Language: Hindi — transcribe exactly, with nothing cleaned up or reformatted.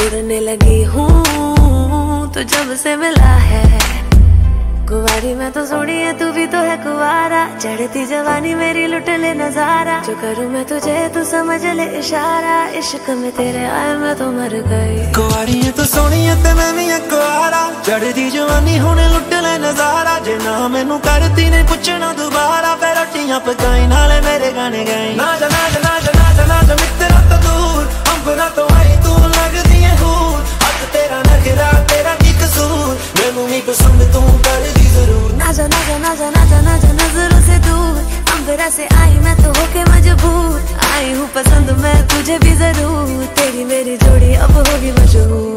उड़ने लगी हूँ तो जब से मिला है। कुंवारी मैं तो सोनी है, तू भी तो है कुंवारा। चढ़ती जवानी मेरी लुट ले नजारा। जो करूँ मैं तुझे तू समझ ले इशारा। इश्क में तेरे आए मैं तो मर गई। कुंवारी है तो सोनी है ते मैं भी है कुंवारा। चढ़ती जवानी हुणे लुट ले नजारा। जे ना मैनू करती ने पुछना दोबारा, फिर रोटियां पकाई नाले मेरे गाने गाई। ना जा ना जा ना जा ना जा ना जा मित्रा तो दूर, अंबरा तो आई तू लगदी है हूर। हक तेरा नखरा तेरा की कसूर, मैनू नहीं पसंद तू कर दी जरूर। ना जा ना जा ना जा ना जा ना जा नजरों से दूर, अंबरा से आई मैं तो होके मजबूर। आई हूँ पसंद मैं तुझे भी जरूर, तेरी मेरी जोड़ी अब होगी मशहूर।